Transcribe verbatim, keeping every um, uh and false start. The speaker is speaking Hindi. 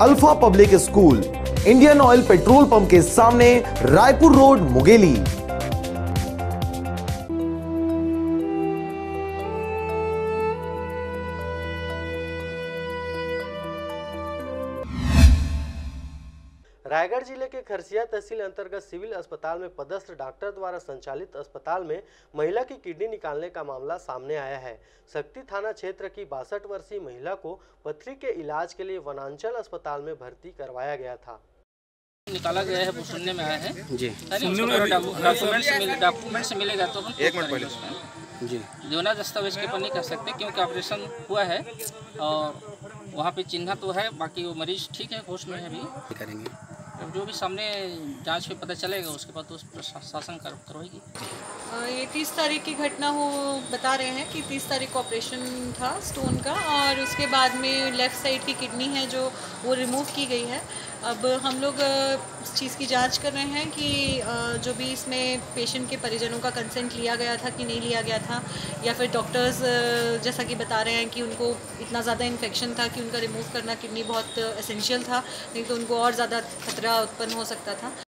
Alpha public school, Indian Oil petrol pump के सामने, रायपुर रोड, मुंगेली। रायगढ़ जिले के खरसिया तहसील अंतर्गत सिविल अस्पताल में पदस्थ डॉक्टर द्वारा संचालित अस्पताल में महिला की किडनी निकालने का मामला सामने आया है। शक्ति थाना क्षेत्र की बासठ वर्षीय महिला को पथरी के इलाज के लिए वनांचल अस्पताल में भर्ती करवाया गया था। निकाला गया है, वो सुनने में आया है जी। डॉक्यूमेंट्स डॉक्यूमेंट्स मिलेगा तो हम एक मिनट पहले जी जो ना दस्तावेज के ऊपर नहीं कर सकते, क्योंकि ऑपरेशन हुआ है और वहाँ पे चिन्ह तो है, बाकी वो मरीज ठीक है, होश में है, अभी करेंगे जो भी सामने जांच में पता चलेगा उसके बाद तो प्रशासन करवाएगी। ये तीस तारीख की घटना हो बता रहे हैं कि तीस तारीख को ऑपरेशन था स्टोन का, और उसके बाद में लेफ़्ट साइड की किडनी है जो वो रिमूव की गई है। अब हम लोग इस चीज़ की जांच कर रहे हैं कि जो भी इसमें पेशेंट के परिजनों का कंसेंट लिया गया था कि नहीं लिया गया था, या फिर डॉक्टर्स जैसा कि बता रहे हैं कि उनको इतना ज़्यादा इन्फेक्शन था कि उनका रिमूव करना किडनी बहुत एसेंशियल था, नहीं तो उनको और ज़्यादा खतरा उत्पन्न हो सकता था।